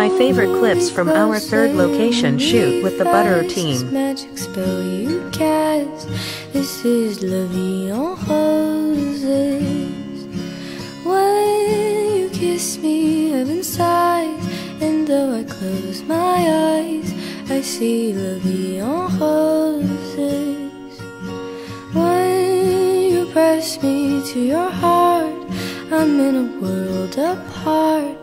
my favorite clips from our third location shoot with the Butterr team. Magic spell you cast. This is La Vie en Roses. When you kiss me, heaven sighs, and though I close my eyes, I see La Vie en Roses. When you press me to your heart, I'm in a world apart.